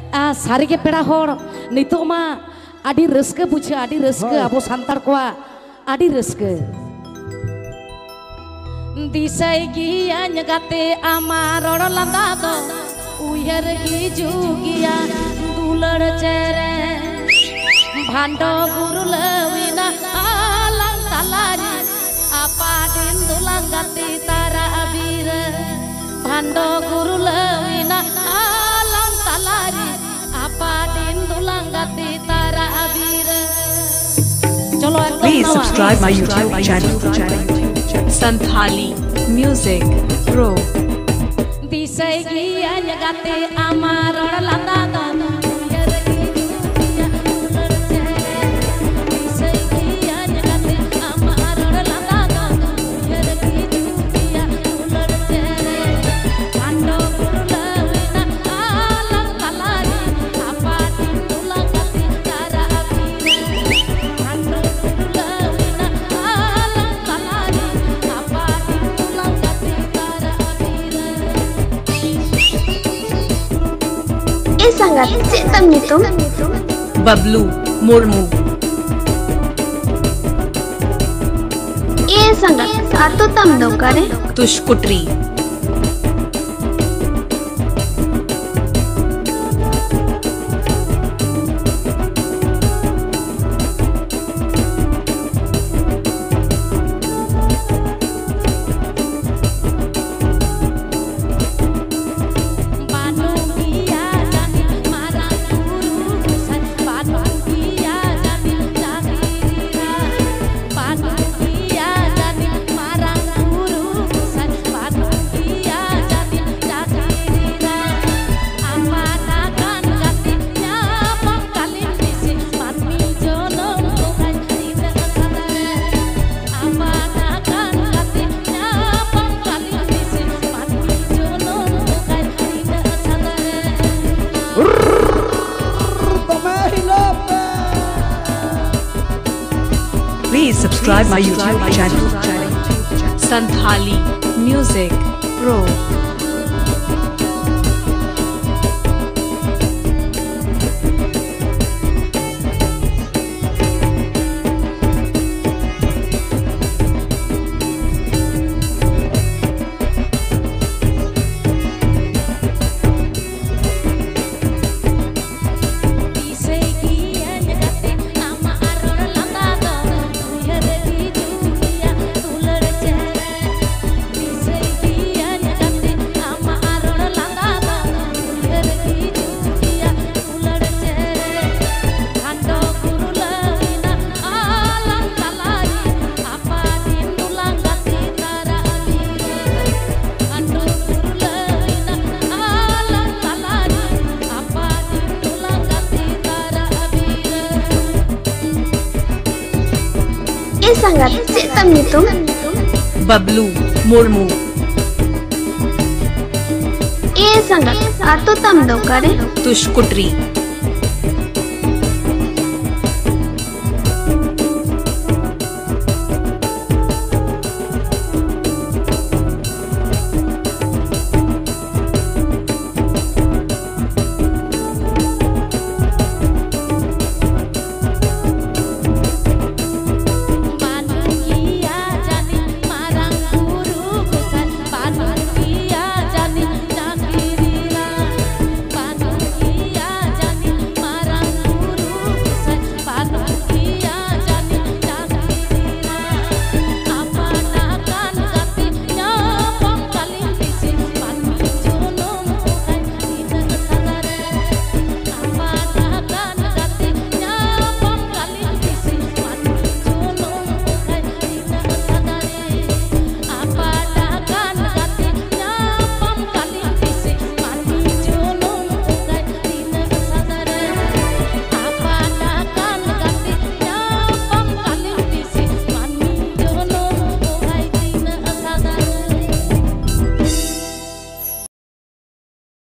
सारी के पेड़ा होड़ नितो मा आदि रस्के बुझे आदि रस्के अबो सांतार कोआ आदि रस्के दिसाई गिया नगाते आमार रोड लंदा दो उयर गिजुगिया दुलड़ चेरे भांडो गुरु Lavina आlang talari apa din dulang gati tara abir भांडो गुरु Lavina आlang talari apa din dulang gati tara abir चलो Please subscribe my YouTube channel Santhali Music Pro दिसाई गिया नगाते आमार रोड लंदा दो sangat cek tam itu Bablu Murmu sangat satu tam dokare Tushkutri Please subscribe my YouTube channel Santhali Music Pro sangat cek tam itu Bablu Murmu sangat satu tam dokare Tushkutri